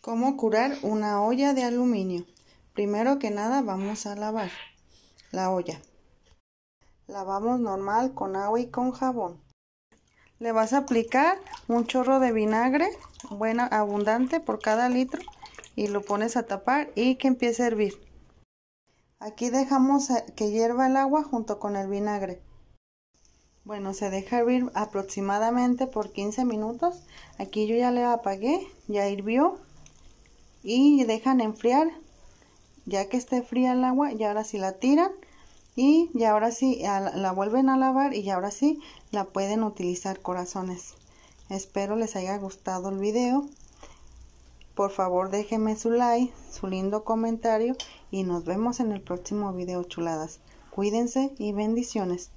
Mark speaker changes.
Speaker 1: ¿Cómo curar una olla de aluminio? Primero que nada vamos a lavar la olla. Lavamos normal con agua y con jabón. Le vas a aplicar un chorro de vinagre, abundante por cada litro, y lo pones a tapar y que empiece a hervir. Aquí dejamos que hierva el agua junto con el vinagre. Bueno, se deja hervir aproximadamente por 15 minutos. Aquí yo ya le apagué, ya hirvió. Y dejan enfriar. Ya que esté fría el agua, y ahora sí la tiran y ya ahora sí la vuelven a lavar y ya ahora sí la pueden utilizar, corazones. Espero les haya gustado el video. Por favor déjenme su like, su lindo comentario y nos vemos en el próximo video, chuladas. Cuídense y bendiciones.